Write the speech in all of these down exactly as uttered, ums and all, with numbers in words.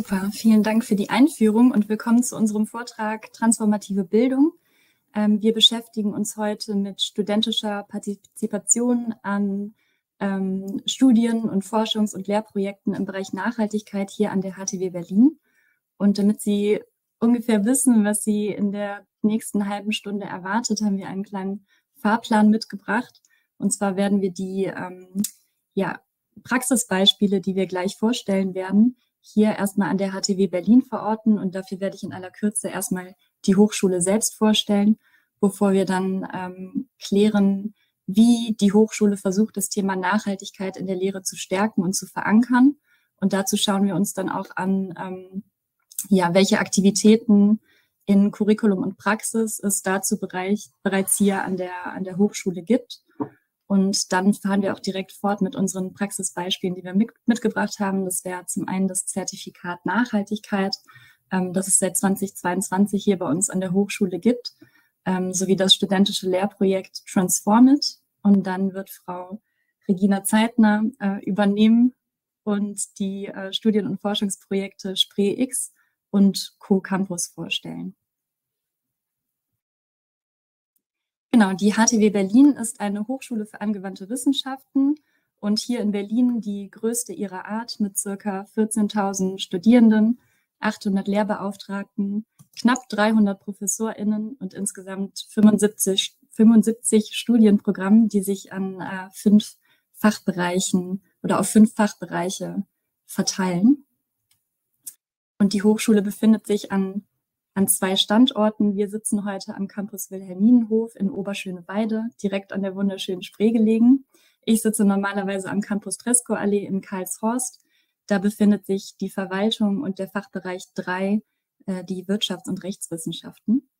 Super, vielen Dank für die Einführung und willkommen zu unserem Vortrag Transformative Bildung. Ähm, wir beschäftigen uns heute mit studentischer Partizipation an ähm, Studien- und Forschungs- und Lehrprojekten im Bereich Nachhaltigkeit hier an der H T W Berlin. Und damit Sie ungefähr wissen, was Sie in der nächsten halben Stunde erwartet, haben wir einen kleinen Fahrplan mitgebracht. Und zwar werden wir die ähm, ja, Praxisbeispiele, die wir gleich vorstellen werden, hier erstmal an der H T W Berlin verorten, und dafür werde ich in aller Kürze erstmal die Hochschule selbst vorstellen, bevor wir dann ähm, klären, wie die Hochschule versucht, das Thema Nachhaltigkeit in der Lehre zu stärken und zu verankern. Und dazu schauen wir uns dann auch an, ähm, ja, welche Aktivitäten in Curriculum und Praxis es dazu bereich, bereits hier an der, an der Hochschule gibt. Und dann fahren wir auch direkt fort mit unseren Praxisbeispielen, die wir mit, mitgebracht haben. Das wäre zum einen das Zertifikat Nachhaltigkeit, ähm, das es seit zweitausendzweiundzwanzig hier bei uns an der Hochschule gibt, ähm, sowie das studentische Lehrprojekt Transform It. Und dann wird Frau Regina Zeitner äh, übernehmen und die äh, Studien- und Forschungsprojekte SpreeX und Co-Campus vorstellen. Genau, die H T W Berlin ist eine Hochschule für angewandte Wissenschaften und hier in Berlin die größte ihrer Art mit circa vierzehntausend Studierenden, achthundert Lehrbeauftragten, knapp dreihundert ProfessorInnen und insgesamt fünfundsiebzig, fünfundsiebzig Studienprogrammen, die sich an äh, fünf Fachbereichen oder auf fünf Fachbereiche verteilen. Und die Hochschule befindet sich an an zwei Standorten. Wir sitzen heute am Campus Wilhelminenhof in Oberschöneweide, direkt an der wunderschönen Spree gelegen. Ich sitze normalerweise am Campus Treskowallee in Karlshorst. Da befindet sich die Verwaltung und der Fachbereich drei, äh, die Wirtschafts- und Rechtswissenschaften.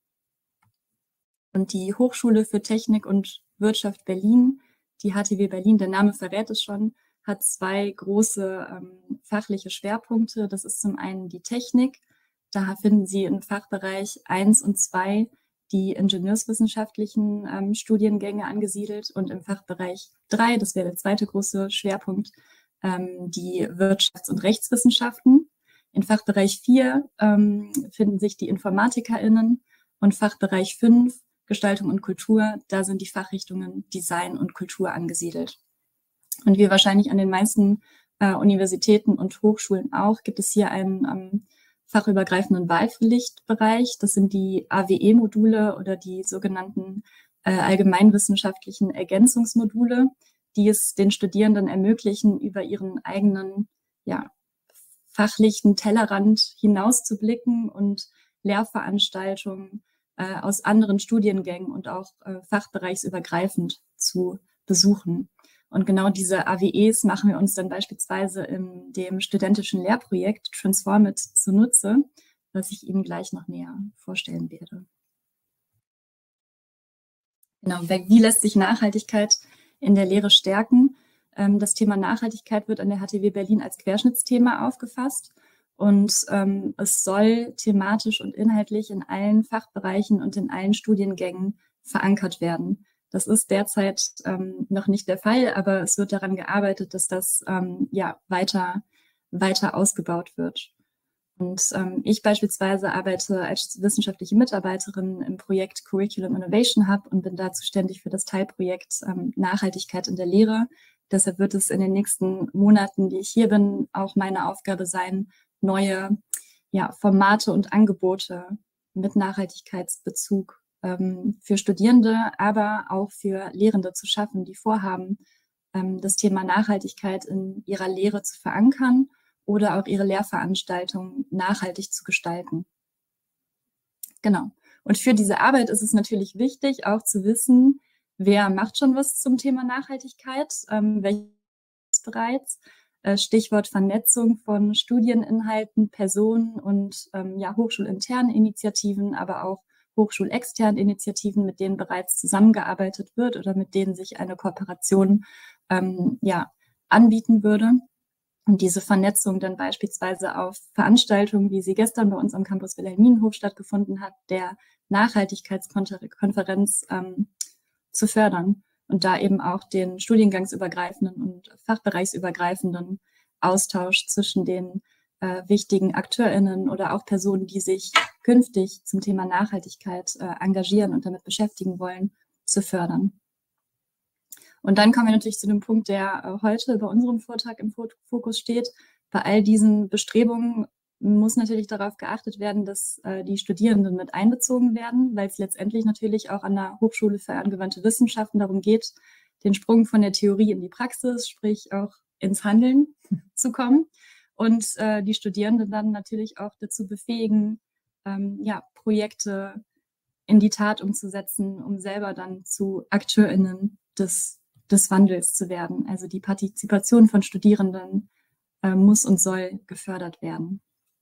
Und die Hochschule für Technik und Wirtschaft Berlin, die H T W Berlin, der Name verrät es schon, hat zwei große ähm, fachliche Schwerpunkte. Das ist zum einen die Technik. Da finden Sie im Fachbereich eins und zwei die ingenieurswissenschaftlichen ähm, Studiengänge angesiedelt und im Fachbereich drei, das wäre der zweite große Schwerpunkt, ähm, die Wirtschafts- und Rechtswissenschaften. In Fachbereich vier ähm, finden sich die InformatikerInnen und Fachbereich fünf, Gestaltung und Kultur, da sind die Fachrichtungen Design und Kultur angesiedelt. Und wie wahrscheinlich an den meisten äh, Universitäten und Hochschulen auch, gibt es hier einen ähm, fachübergreifenden Wahlpflichtbereich. Das sind die A W E-Module oder die sogenannten äh, allgemeinwissenschaftlichen Ergänzungsmodule, die es den Studierenden ermöglichen, über ihren eigenen ja, fachlichen Tellerrand hinauszublicken und Lehrveranstaltungen äh, aus anderen Studiengängen und auch äh, fachbereichsübergreifend zu besuchen. Und genau diese A W Es machen wir uns dann beispielsweise in dem studentischen Lehrprojekt Transform It zunutze, was ich Ihnen gleich noch näher vorstellen werde. Genau, wie lässt sich Nachhaltigkeit in der Lehre stärken? Das Thema Nachhaltigkeit wird an der H T W Berlin als Querschnittsthema aufgefasst und ähm, es soll thematisch und inhaltlich in allen Fachbereichen und in allen Studiengängen verankert werden. Das ist derzeit ähm, noch nicht der Fall, aber es wird daran gearbeitet, dass das ähm, ja weiter, weiter ausgebaut wird. Und ähm, ich beispielsweise arbeite als wissenschaftliche Mitarbeiterin im Projekt Curriculum Innovation Hub und bin da zuständig für das Teilprojekt ähm, Nachhaltigkeit in der Lehre. Deshalb wird es in den nächsten Monaten, die ich hier bin, auch meine Aufgabe sein, neue ja, Formate und Angebote mit Nachhaltigkeitsbezug ähm, für Studierende, aber auch für Lehrende zu schaffen, die vorhaben, ähm, das Thema Nachhaltigkeit in ihrer Lehre zu verankern oder auch ihre Lehrveranstaltungen nachhaltig zu gestalten. Genau. Und für diese Arbeit ist es natürlich wichtig, auch zu wissen, wer macht schon was zum Thema Nachhaltigkeit, ähm, welches bereits. Äh, Stichwort Vernetzung von Studieninhalten, Personen und ähm, ja, hochschulinternen Initiativen, aber auch hochschulexternen Initiativen, mit denen bereits zusammengearbeitet wird oder mit denen sich eine Kooperation ähm, ja, anbieten würde. Und diese Vernetzung dann beispielsweise auf Veranstaltungen, wie sie gestern bei uns am Campus Wilhelminenhof stattgefunden hat, der Nachhaltigkeitskonferenz ähm, zu fördern und da eben auch den studiengangsübergreifenden und fachbereichsübergreifenden Austausch zwischen den äh, wichtigen AkteurInnen oder auch Personen, die sich künftig zum Thema Nachhaltigkeit äh, engagieren und damit beschäftigen wollen, zu fördern. Und dann kommen wir natürlich zu dem Punkt, der äh, heute bei unserem Vortrag im Fokus steht. Bei all diesen Bestrebungen muss natürlich darauf geachtet werden, dass äh, die Studierenden mit einbezogen werden, weil es letztendlich natürlich auch an der Hochschule für angewandte Wissenschaften darum geht, den Sprung von der Theorie in die Praxis, sprich auch ins Handeln zu kommen und äh, die Studierenden dann natürlich auch dazu befähigen, ähm, ja, Projekte in die Tat umzusetzen, um selber dann zu AkteurInnen des, des Wandels zu werden. Also die Partizipation von Studierenden äh, muss und soll gefördert werden.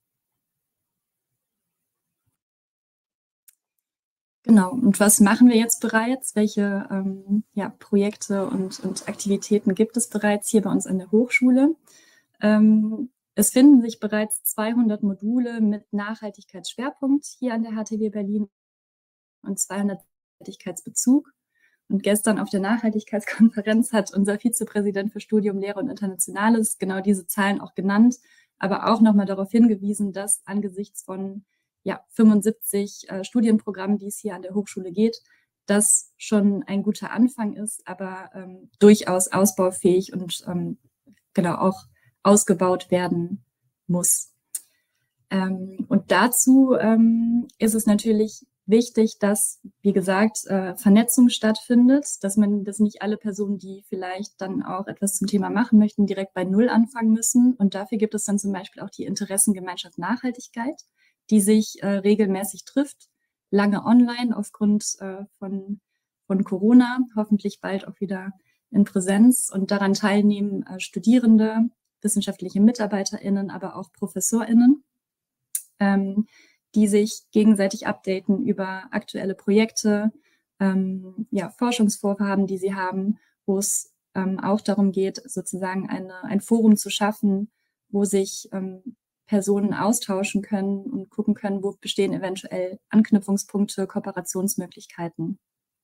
Genau, und was machen wir jetzt bereits? Welche ähm, ja, Projekte und, und Aktivitäten gibt es bereits hier bei uns an der Hochschule? Ähm, es finden sich bereits zweihundert Module mit Nachhaltigkeitsschwerpunkt hier an der H T W Berlin und zweihundert Nachhaltigkeitsbezug. Und gestern auf der Nachhaltigkeitskonferenz hat unser Vizepräsident für Studium, Lehre und Internationales genau diese Zahlen auch genannt, aber auch nochmal darauf hingewiesen, dass angesichts von ja, fünfundsiebzig äh, Studienprogrammen, die es hier an der Hochschule geht, das schon ein guter Anfang ist, aber ähm, durchaus ausbaufähig und ähm, genau auch ausgebaut werden muss. Ähm, und dazu ähm, ist es natürlich wichtig, dass, wie gesagt, äh, Vernetzung stattfindet, dass man, dass nicht alle Personen, die vielleicht dann auch etwas zum Thema machen möchten, direkt bei Null anfangen müssen. Und dafür gibt es dann zum Beispiel auch die Interessengemeinschaft Nachhaltigkeit, die sich äh, regelmäßig trifft, lange online aufgrund äh, von, von Corona, hoffentlich bald auch wieder in Präsenz. Und daran teilnehmen äh, Studierende, wissenschaftliche MitarbeiterInnen, aber auch ProfessorInnen, ähm, die sich gegenseitig updaten über aktuelle Projekte, ähm, ja, Forschungsvorhaben, die sie haben, wo es ähm, auch darum geht, sozusagen eine, ein Forum zu schaffen, wo sich ähm, Personen austauschen können und gucken können, wo bestehen eventuell Anknüpfungspunkte, Kooperationsmöglichkeiten.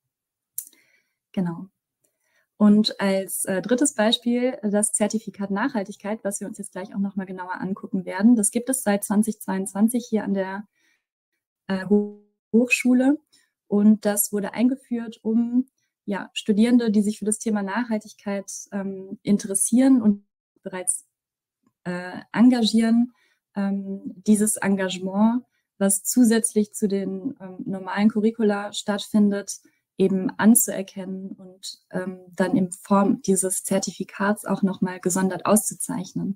Genau. Und als äh, drittes Beispiel das Zertifikat Nachhaltigkeit, was wir uns jetzt gleich auch nochmal genauer angucken werden. Das gibt es seit zweitausendzweiundzwanzig hier an der äh, Hochschule. Und das wurde eingeführt, um ja, Studierende, die sich für das Thema Nachhaltigkeit ähm, interessieren und bereits äh, engagieren, ähm, dieses Engagement, was zusätzlich zu den ähm, normalen Curricula stattfindet, eben anzuerkennen und ähm, dann in Form dieses Zertifikats auch nochmal gesondert auszuzeichnen.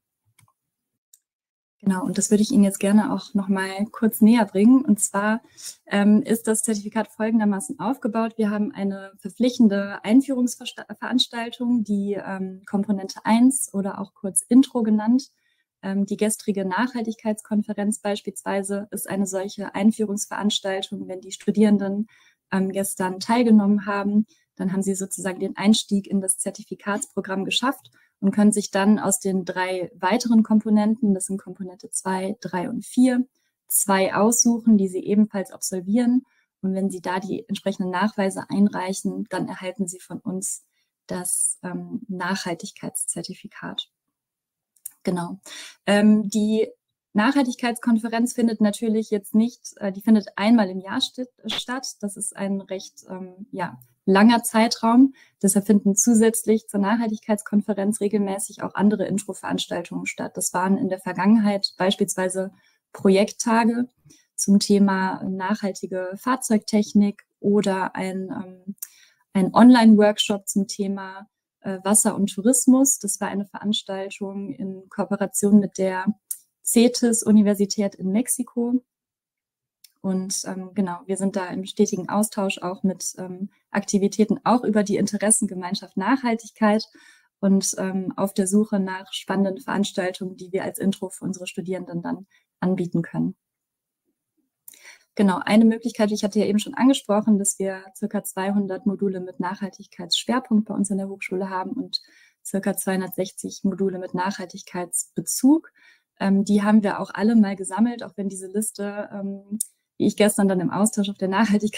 Genau, und das würde ich Ihnen jetzt gerne auch nochmal kurz näher bringen. Und zwar ähm, ist das Zertifikat folgendermaßen aufgebaut. Wir haben eine verpflichtende Einführungsveranstaltung, die ähm, Komponente eins oder auch kurz Intro genannt. Ähm, die gestrige Nachhaltigkeitskonferenz beispielsweise ist eine solche Einführungsveranstaltung. Wenn die Studierenden ähm, gestern teilgenommen haben, dann haben sie sozusagen den Einstieg in das Zertifikatsprogramm geschafft und können sich dann aus den drei weiteren Komponenten, das sind Komponente zwei, drei und vier, zwei aussuchen, die sie ebenfalls absolvieren. Und wenn sie da die entsprechenden Nachweise einreichen, dann erhalten sie von uns das ähm, Nachhaltigkeitszertifikat. Genau. Ähm, die Nachhaltigkeitskonferenz findet natürlich jetzt nicht, äh, die findet einmal im Jahr st statt. Das ist ein recht ähm, ja, langer Zeitraum. Deshalb finden zusätzlich zur Nachhaltigkeitskonferenz regelmäßig auch andere Intro-Veranstaltungen statt. Das waren in der Vergangenheit beispielsweise Projekttage zum Thema nachhaltige Fahrzeugtechnik oder ein, ähm, ein Online-Workshop zum Thema äh, Wasser und Tourismus. Das war eine Veranstaltung in Kooperation mit der CETIS-Universität in Mexiko. Und ähm, genau, wir sind da im stetigen Austausch auch mit ähm, Aktivitäten auch über die Interessengemeinschaft Nachhaltigkeit und ähm, auf der Suche nach spannenden Veranstaltungen, die wir als Intro für unsere Studierenden dann anbieten können. Genau, eine Möglichkeit, ich hatte ja eben schon angesprochen, dass wir circa zweihundert Module mit Nachhaltigkeitsschwerpunkt bei uns in der Hochschule haben und circa zweihundertsechzig Module mit Nachhaltigkeitsbezug. Ähm, die haben wir auch alle mal gesammelt, auch wenn diese Liste, ähm, wie ich gestern dann im Austausch auf der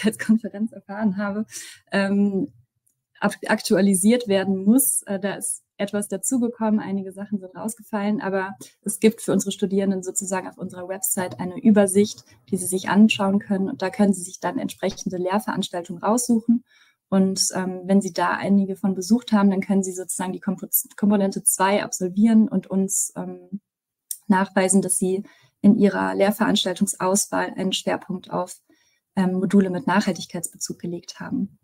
Nachhaltigkeitskonferenz erfahren habe, ähm, aktualisiert werden muss. Äh, da ist etwas dazugekommen, einige Sachen sind rausgefallen, aber es gibt für unsere Studierenden sozusagen auf unserer Website eine Übersicht, die sie sich anschauen können, und da können sie sich dann entsprechende Lehrveranstaltungen raussuchen. Und ähm, wenn Sie da einige von besucht haben, dann können Sie sozusagen die Komp Komponente zwei absolvieren und uns ähm, nachweisen, dass Sie in Ihrer Lehrveranstaltungsauswahl einen Schwerpunkt auf ähm, Module mit Nachhaltigkeitsbezug gelegt haben.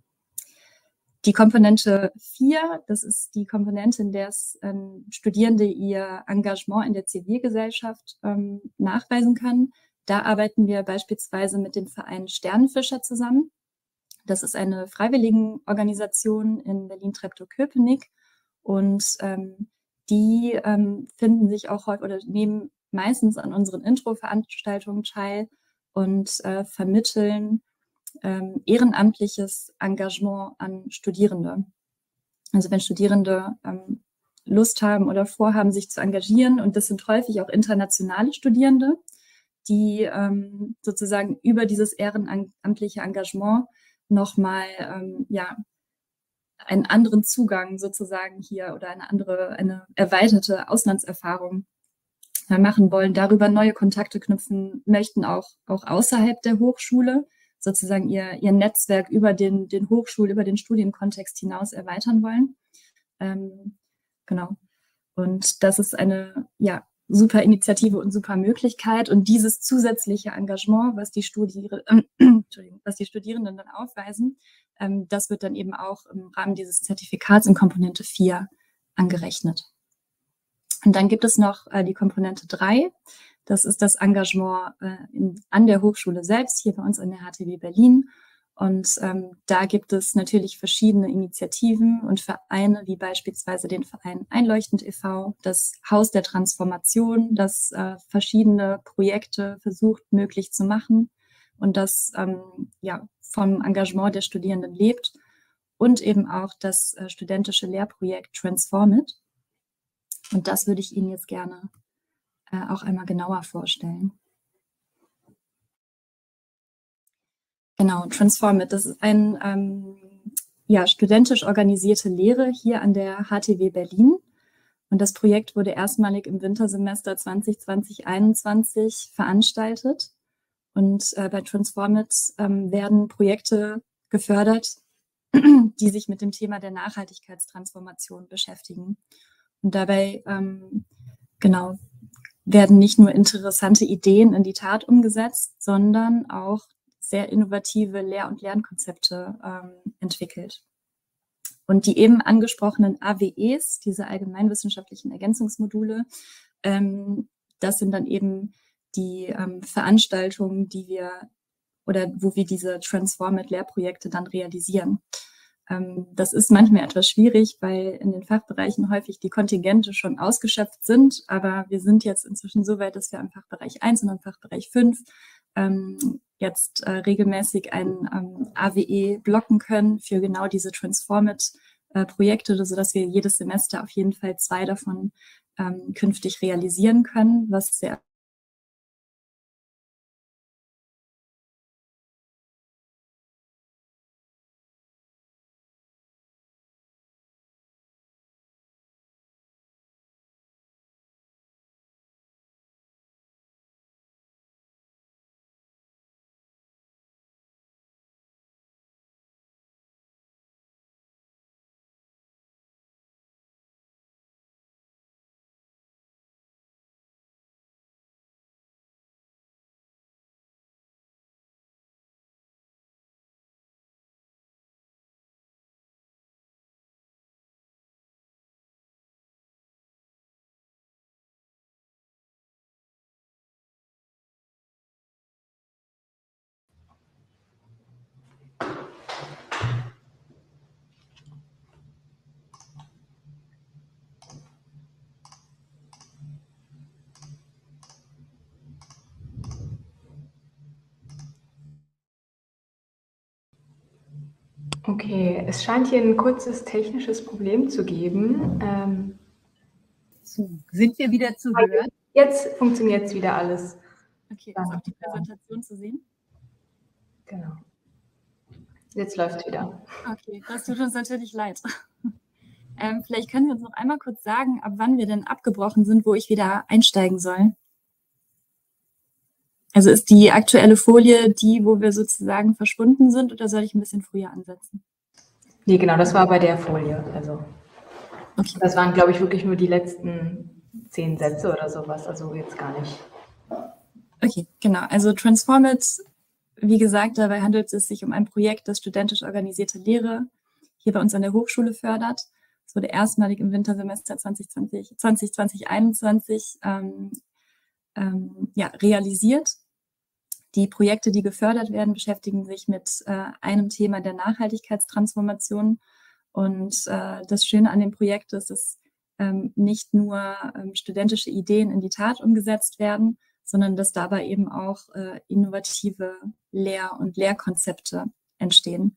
Die Komponente vier, das ist die Komponente, in der es ähm, Studierende ihr Engagement in der Zivilgesellschaft ähm, nachweisen können. Da arbeiten wir beispielsweise mit dem Verein Sternenfischer zusammen. Das ist eine Freiwilligenorganisation in Berlin-Treptow-Köpenick, und ähm, die ähm, finden sich auch häufig oder nehmen meistens an unseren Intro-Veranstaltungen teil und äh, vermitteln ähm, ehrenamtliches Engagement an Studierende. Also wenn Studierende ähm, Lust haben oder vorhaben, sich zu engagieren, und das sind häufig auch internationale Studierende, die ähm, sozusagen über dieses ehrenamtliche Engagement nochmal ähm, ja, einen anderen Zugang sozusagen hier oder eine andere, eine erweiterte Auslandserfahrung äh, machen wollen, darüber neue Kontakte knüpfen möchten, auch, auch außerhalb der Hochschule, sozusagen ihr, ihr Netzwerk über den, den Hochschul-, über den Studienkontext hinaus erweitern wollen. Ähm, genau. Und das ist eine, ja, super Initiative und super Möglichkeit. Und dieses zusätzliche Engagement, was die, Studier äh, was die Studierenden dann aufweisen, ähm, das wird dann eben auch im Rahmen dieses Zertifikats in Komponente vier angerechnet. Und dann gibt es noch äh, die Komponente drei. Das ist das Engagement äh, in, an der Hochschule selbst, hier bei uns an der H T W Berlin. Und ähm, da gibt es natürlich verschiedene Initiativen und Vereine, wie beispielsweise den Verein Einleuchtend e V, das Haus der Transformation, das äh, verschiedene Projekte versucht möglich zu machen und das ähm, ja, vom Engagement der Studierenden lebt, und eben auch das äh, studentische Lehrprojekt Transformit. Und das würde ich Ihnen jetzt gerne äh, auch einmal genauer vorstellen. Genau, Transformit, das ist ein ähm, ja, studentisch organisierte Lehre hier an der H T W Berlin. Und das Projekt wurde erstmalig im Wintersemester zwanzig zwanzig einundzwanzig veranstaltet. Und äh, bei Transformit ähm, werden Projekte gefördert, die sich mit dem Thema der Nachhaltigkeitstransformation beschäftigen. Und dabei, ähm, genau, werden nicht nur interessante Ideen in die Tat umgesetzt, sondern auch sehr innovative Lehr- und Lernkonzepte ähm, entwickelt. Und die eben angesprochenen A W Es, diese allgemeinwissenschaftlichen Ergänzungsmodule, ähm, das sind dann eben die ähm, Veranstaltungen, die wir oder wo wir diese Transformit-Lehrprojekte dann realisieren. Ähm, das ist manchmal etwas schwierig, weil in den Fachbereichen häufig die Kontingente schon ausgeschöpft sind, aber wir sind jetzt inzwischen so weit, dass wir im Fachbereich eins und im Fachbereich fünf ähm, jetzt äh, regelmäßig ein ähm, A W E blocken können für genau diese Transformit-Projekte, sodass wir jedes Semester auf jeden Fall zwei davon ähm, künftig realisieren können, was sehr Okay, es scheint hier ein kurzes technisches Problem zu geben. Ähm, so, sind wir wieder zu hören? Jetzt funktioniert es wieder alles. Okay, ist auch die Präsentation zu sehen? Genau. Jetzt läuft es wieder. Okay, das tut uns natürlich leid. Ähm, vielleicht können Sie uns noch einmal kurz sagen, ab wann wir denn abgebrochen sind, wo ich wieder einsteigen soll. Also ist die aktuelle Folie die, wo wir sozusagen verschwunden sind, oder soll ich ein bisschen früher ansetzen? Nee, genau, das war bei der Folie. Also Okay. das waren, glaube ich, wirklich nur die letzten zehn Sätze oder sowas, also jetzt gar nicht. Okay, genau. Also Transformit, wie gesagt, dabei handelt es sich um ein Projekt, das studentisch organisierte Lehre hier bei uns an der Hochschule fördert. Es wurde erstmalig im Wintersemester zwanzig zwanzig, zwanzig zwanzig, einundzwanzig ähm, ähm, ja, realisiert. Die Projekte, die gefördert werden, beschäftigen sich mit äh, einem Thema der Nachhaltigkeitstransformation. Und äh, das Schöne an dem Projekt ist, dass ähm, nicht nur ähm, studentische Ideen in die Tat umgesetzt werden, sondern dass dabei eben auch äh, innovative Lehr- und Lehrkonzepte entstehen.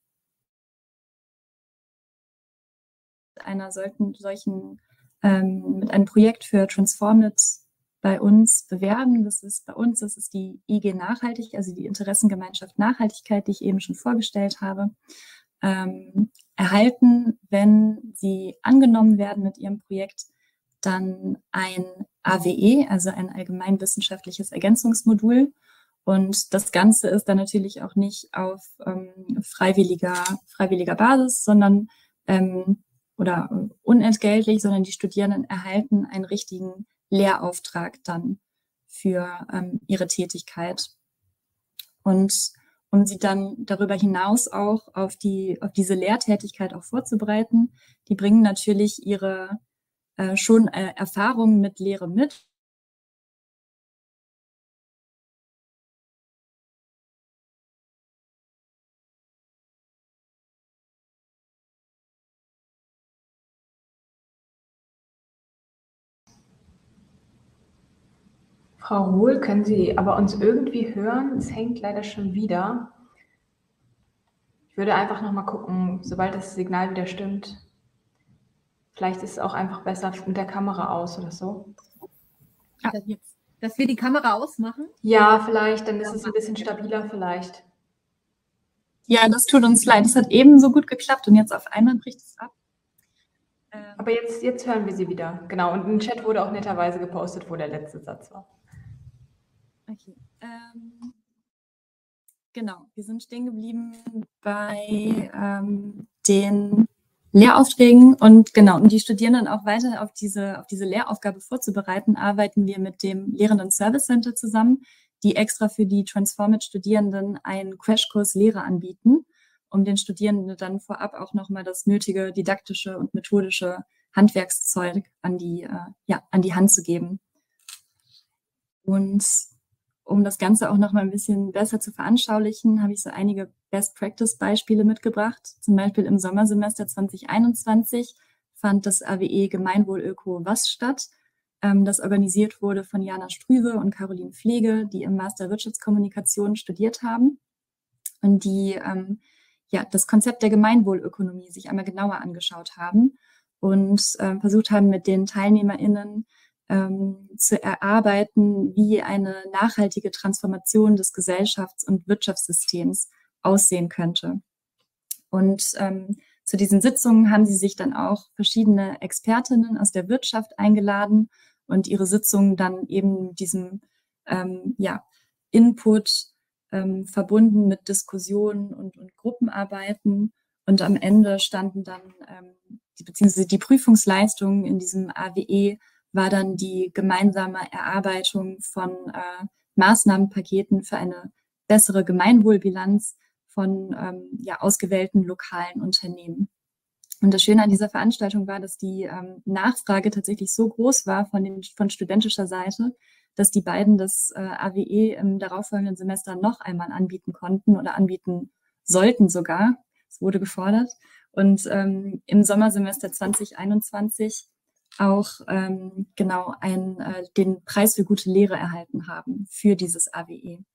Mit einer solchen, solchen ähm, mit einem Projekt für Transformit bei uns bewerben. Das ist bei uns, das ist die I G Nachhaltig, also die Interessengemeinschaft Nachhaltigkeit, die ich eben schon vorgestellt habe, ähm, erhalten, wenn sie angenommen werden mit ihrem Projekt, dann ein A W E, also ein allgemeinwissenschaftliches Ergänzungsmodul. Und das Ganze ist dann natürlich auch nicht auf ähm, freiwilliger, freiwilliger Basis, sondern ähm, oder unentgeltlich, sondern die Studierenden erhalten einen richtigen Lehrauftrag dann für ähm, ihre Tätigkeit. Und um sie dann darüber hinaus auch auf die auf diese Lehrtätigkeit auch vorzubereiten, die bringen natürlich ihre äh, schon äh, Erfahrungen mit Lehre mit. Frau Ruhl, können Sie aber uns irgendwie hören? Es hängt leider schon wieder. Ich würde einfach noch mal gucken, sobald das Signal wieder stimmt. Vielleicht ist es auch einfach besser mit der Kamera aus oder so. Ah, jetzt. Dass wir die Kamera ausmachen? Ja, vielleicht, dann ist es ein bisschen stabiler vielleicht. Ja, das tut uns leid. Es hat eben so gut geklappt und jetzt auf einmal bricht es ab. Ähm, Aber jetzt, jetzt hören wir Sie wieder. Genau, und im Chat wurde auch netterweise gepostet, wo der letzte Satz war. Okay. Ähm, genau, wir sind stehen geblieben bei ähm, den Lehraufträgen und genau, um die Studierenden auch weiter auf diese, auf diese Lehraufgabe vorzubereiten, arbeiten wir mit dem Lehrenden Service Center zusammen, die extra für die Transformit-Studierenden einen Crashkurs Lehre anbieten, um den Studierenden dann vorab auch nochmal das nötige didaktische und methodische Handwerkszeug an die, äh, ja, an die Hand zu geben. Und um das Ganze auch noch mal ein bisschen besser zu veranschaulichen, habe ich so einige Best-Practice-Beispiele mitgebracht. Zum Beispiel im Sommersemester zwanzig einundzwanzig fand das A W E Gemeinwohl Öko Was statt, ähm, das organisiert wurde von Jana Strüwe und Caroline Pflege, die im Master Wirtschaftskommunikation studiert haben und die ähm, ja, das Konzept der Gemeinwohlökonomie sich einmal genauer angeschaut haben und äh, versucht haben, mit den TeilnehmerInnen ähm, zu erarbeiten, wie eine nachhaltige Transformation des Gesellschafts- und Wirtschaftssystems aussehen könnte. Und ähm, zu diesen Sitzungen haben sie sich dann auch verschiedene Expertinnen aus der Wirtschaft eingeladen und ihre Sitzungen dann eben diesem ähm, ja, Input ähm, verbunden mit Diskussionen und, und Gruppenarbeiten. Und am Ende standen dann, ähm, die, beziehungsweise die Prüfungsleistungen in diesem A W E war dann die gemeinsame Erarbeitung von äh, Maßnahmenpaketen für eine bessere Gemeinwohlbilanz von ähm, ja, ausgewählten lokalen Unternehmen. Und das Schöne an dieser Veranstaltung war, dass die ähm, Nachfrage tatsächlich so groß war von, den, von studentischer Seite, dass die beiden das äh, A W E im darauffolgenden Semester noch einmal anbieten konnten oder anbieten sollten sogar. Es wurde gefordert. Und ähm, im Sommersemester zwanzig einundzwanzig auch ähm, genau ein, äh, den Preis für gute Lehre erhalten haben für dieses A W E.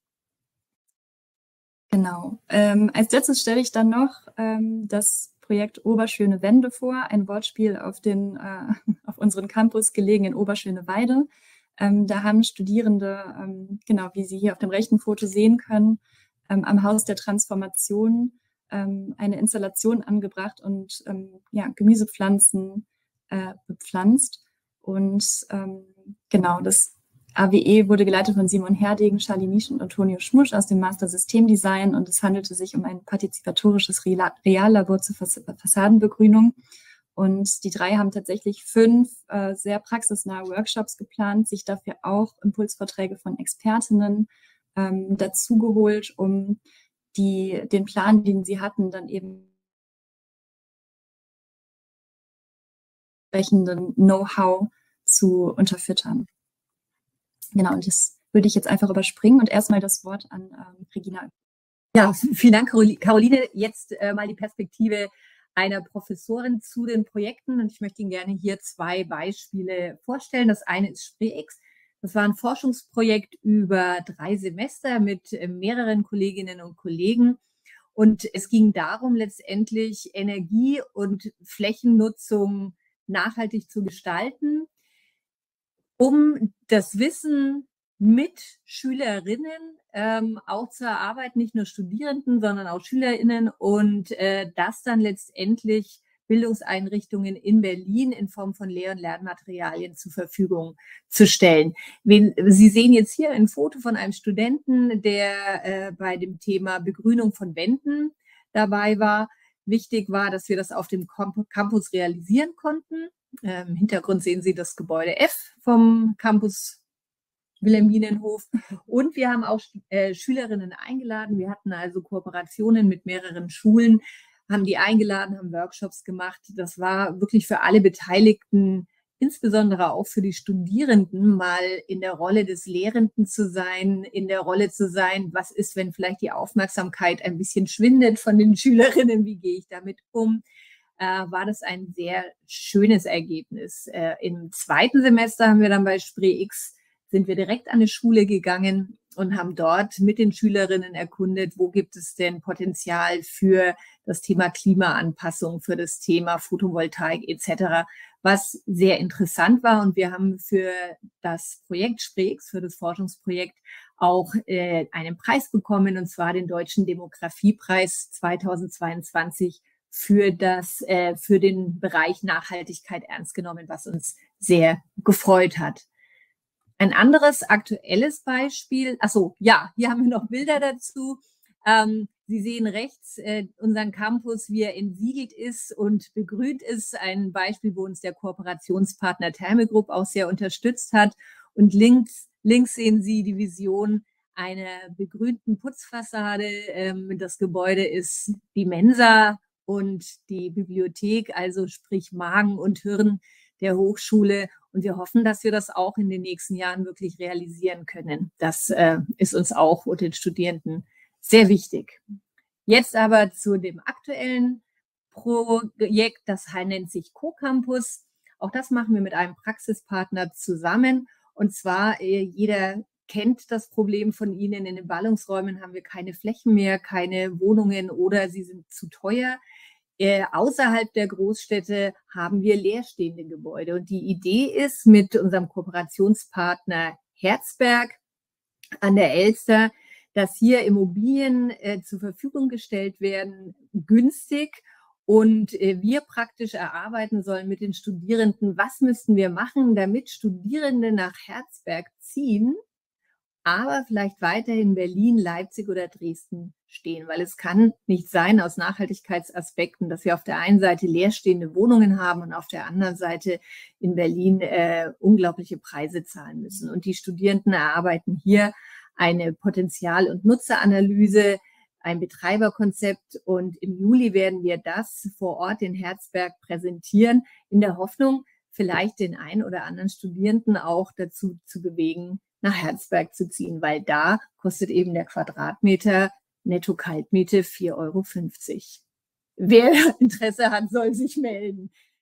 Genau. Ähm, als letztes stelle ich dann noch ähm, das Projekt Oberschöne Wende vor, ein Wortspiel auf, den, äh, auf unseren Campus gelegen in Oberschöneweide. Ähm, da haben Studierende, ähm, genau wie Sie hier auf dem rechten Foto sehen können, ähm, am Haus der Transformation ähm, eine Installation angebracht und ähm, ja, Gemüsepflanzen äh, bepflanzt. Und ähm, genau, das A W E wurde geleitet von Simon Herdegen, Charlie Nisch und Antonio Schmusch aus dem Master Systemdesign, und es handelte sich um ein partizipatorisches Reallabor zur Fassadenbegrünung. Und die drei haben tatsächlich fünf äh, sehr praxisnahe Workshops geplant, sich dafür auch Impulsvorträge von Expertinnen ähm, dazugeholt, um die, den Plan, den sie hatten, dann eben entsprechenden Know-how zu unterfüttern. Genau, und das würde ich jetzt einfach überspringen und erstmal das Wort an ähm, Regina. Ja, vielen Dank, Caroline. Jetzt äh, mal die Perspektive einer Professorin zu den Projekten. Und ich möchte Ihnen gerne hier zwei Beispiele vorstellen. Das eine ist SpreeX. Das war ein Forschungsprojekt über drei Semester mit äh, mehreren Kolleginnen und Kollegen. Und es ging darum, letztendlich Energie- und Flächennutzung nachhaltig zu gestalten, um das Wissen mit Schülerinnen ähm, auch zu erarbeiten, nicht nur Studierenden, sondern auch SchülerInnen, und äh, das dann letztendlich Bildungseinrichtungen in Berlin in Form von Lehr- und Lernmaterialien zur Verfügung zu stellen. Wen, Sie sehen jetzt hier ein Foto von einem Studenten, der äh, bei dem Thema Begrünung von Wänden dabei war. Wichtig war, dass wir das auf dem Campus realisieren konnten. Im Hintergrund sehen Sie das Gebäude F vom Campus Wilhelminenhof. Und wir haben auch äh, Schülerinnen eingeladen. Wir hatten also Kooperationen mit mehreren Schulen, haben die eingeladen, haben Workshops gemacht. Das war wirklich für alle Beteiligten, insbesondere auch für die Studierenden, mal in der Rolle des Lehrenden zu sein, in der Rolle zu sein, was ist, wenn vielleicht die Aufmerksamkeit ein bisschen schwindet von den Schülerinnen, wie gehe ich damit um? Äh, war das ein sehr schönes Ergebnis. Äh, im zweiten Semester haben wir dann bei SpreeX, sind wir direkt an eine Schule gegangen und haben dort mit den Schülerinnen erkundet, wo gibt es denn Potenzial für das Thema Klimaanpassung, für das Thema Photovoltaik et cetera, was sehr interessant war. Und wir haben für das Projekt SpreeX, für das Forschungsprojekt, auch äh, einen Preis bekommen, und zwar den Deutschen Demografiepreis zweitausendzweiundzwanzig für das, äh, für den Bereich Nachhaltigkeit ernst genommen, was uns sehr gefreut hat. Ein anderes aktuelles Beispiel, ach so, ja, hier haben wir noch Bilder dazu. Ähm, Sie sehen rechts äh, unseren Campus, wie er entsiegelt ist und begrünt ist. Ein Beispiel, wo uns der Kooperationspartner Therme Group auch sehr unterstützt hat. Und links, links sehen Sie die Vision einer begrünten Putzfassade. Ähm, das Gebäude ist die Mensa und die Bibliothek, also sprich Magen und Hirn der Hochschule. Und wir hoffen, dass wir das auch in den nächsten Jahren wirklich realisieren können. Das äh, ist uns auch und den Studierenden sehr wichtig. Jetzt aber zu dem aktuellen Projekt, das nennt sich Co-Campus. Auch das machen wir mit einem Praxispartner zusammen. Und zwar, jeder kennt das Problem von Ihnen. In den Ballungsräumen haben wir keine Flächen mehr, keine Wohnungen oder sie sind zu teuer. Äh, außerhalb der Großstädte haben wir leerstehende Gebäude. Und die Idee ist, mit unserem Kooperationspartner Herzberg an der Elster, dass hier Immobilien äh, zur Verfügung gestellt werden, günstig. Und äh, wir praktisch erarbeiten sollen mit den Studierenden, was müssten wir machen, damit Studierende nach Herzberg ziehen, aber vielleicht weiterhin Berlin, Leipzig oder Dresden stehen. Weil es kann nicht sein aus Nachhaltigkeitsaspekten, dass wir auf der einen Seite leerstehende Wohnungen haben und auf der anderen Seite in Berlin äh, unglaubliche Preise zahlen müssen. Und die Studierenden erarbeiten hier eine Potenzial- und Nutzeranalyse, ein Betreiberkonzept, und im Juli werden wir das vor Ort in Herzberg präsentieren, in der Hoffnung, vielleicht den einen oder anderen Studierenden auch dazu zu bewegen, nach Herzberg zu ziehen, weil da kostet eben der Quadratmeter Netto-Kaltmiete vier Euro fünfzig. Wer Interesse hat, soll sich melden.